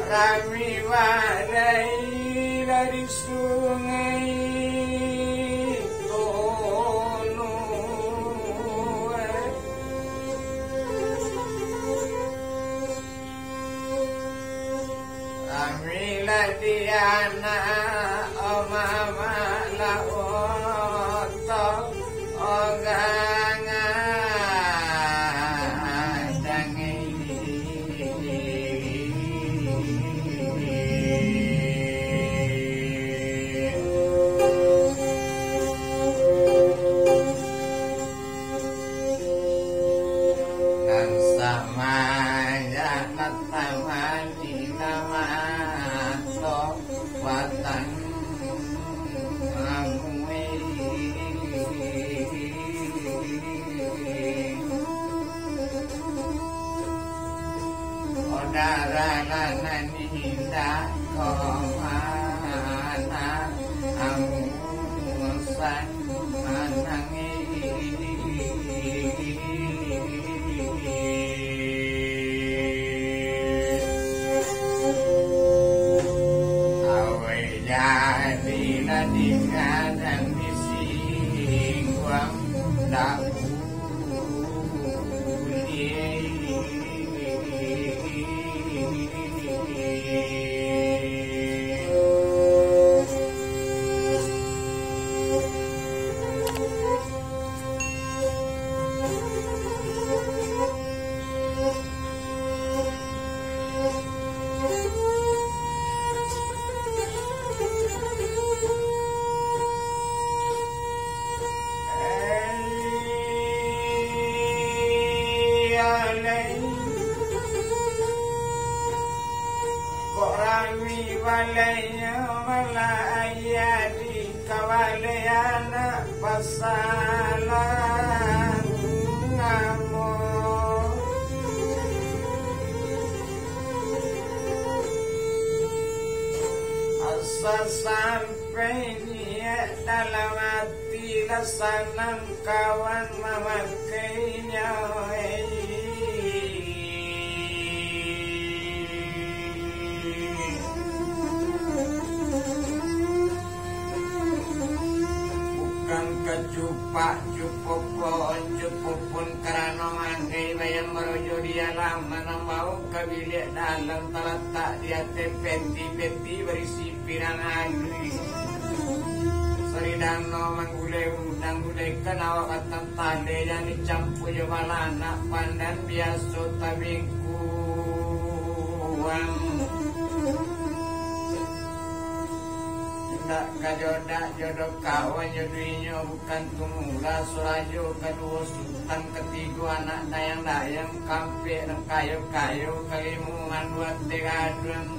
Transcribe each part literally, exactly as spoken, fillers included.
rami wadai dari sungai Tono, rami ladiana omama laoto oganga darana ninda komana amusan anangi awe jadi nadingan disingwang daku walaya walaya di kawalayana pasalan ngamo asa sampai niat dalam hati lasanang kawan memakainya. Kecupak cupupon cupupun karena manggai bayang merujuk dia lama mau kebilik dalam terletak di hati peti-peti berisi pirang agri seridano manggulai undang gulai kenawa kata tade yang dicampur jabalana pandan biasa tabingkuang tak kajodak jodoh kawan jodohnya bukan tumula surajo kedua sultan ketiga anak dayang-dayang kampe dan kayu-kayu kalimungan dua tiga dun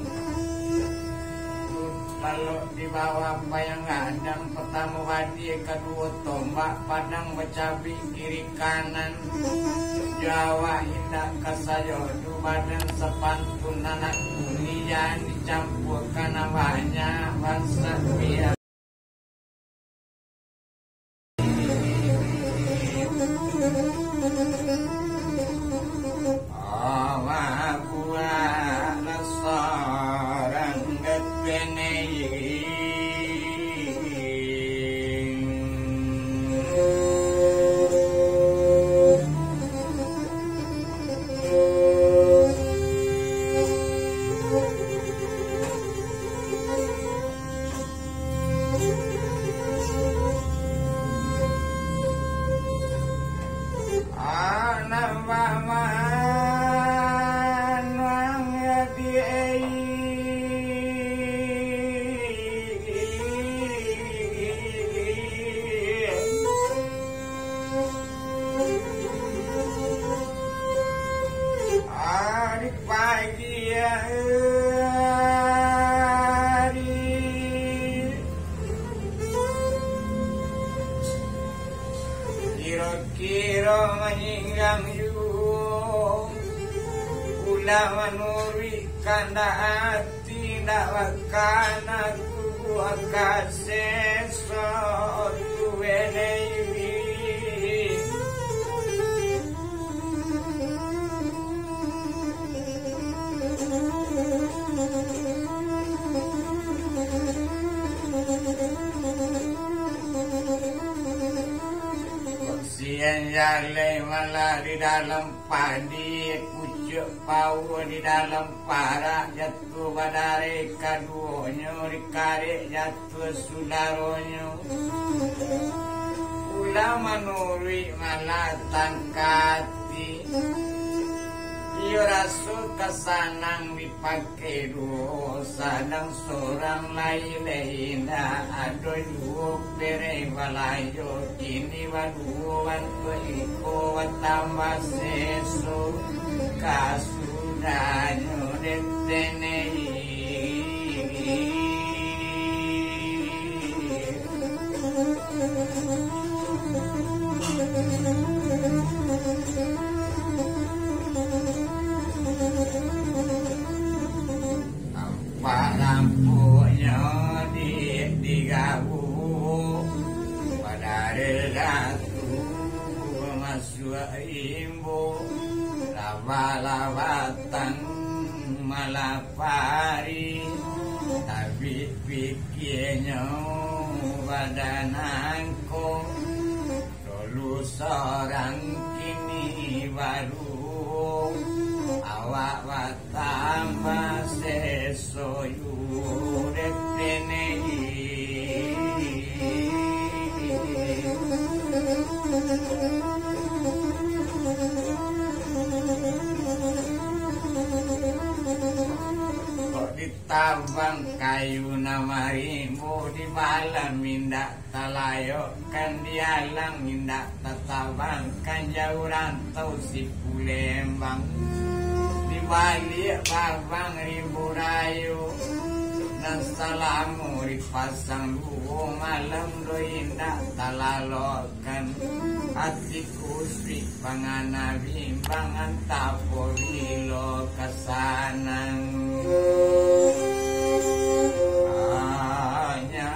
lalu di bawah bayang gadang pertama wadi kedua tombak padang becabi kiri kanan Jawa indah kasajodu badan sepantun anak dunia dicampurkan namanya bangsa biar awa buah nasarang getwenei kira-kira meninggang yung ulawan uri kanda hati dakwakan aku akaseso tuwenewi Genjale malah di dalam padi, kucuk pau di dalam para, jatuh badare kaduonyo, rikare jatuh sudaronyo. Ula manuri malah tangkati, iyo rasul kesanang dipakai duo, sadang seorang lain-lain adoy duo bere walayo, kini waduo wanto iko watamba seso, kasudanyo detenei. Lampunya di digabu pada ratu masuk imbu lava-lavatan malapari tapi pikirnya badananku dulu seorang kini baru awak watamba sesoyu depenei. Kok ditabang kayu namarimu di balam mindak talayo kan dialang mindak tatabang kan jauh rantau si Pulembang. Balik babang ribu rayu dan salamu dipasang luo malam do indah talalokan hatiku sri pangana bimbangan tapo wilo kasanang hanya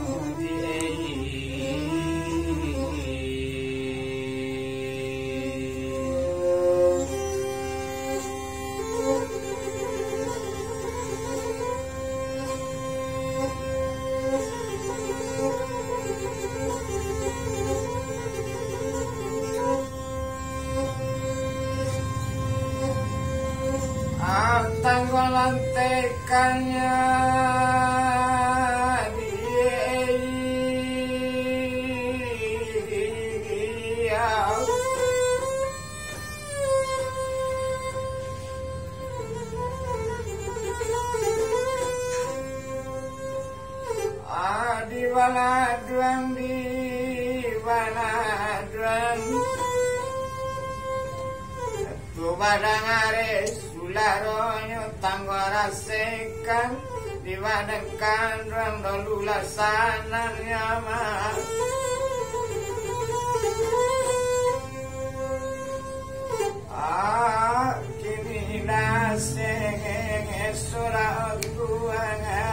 tanggolantekannya dia ah di mana duang di mana duang tu badang ares laronyo tanggora sekan diwadangkan rang dolula sanang nyama ah kini naseng esora guang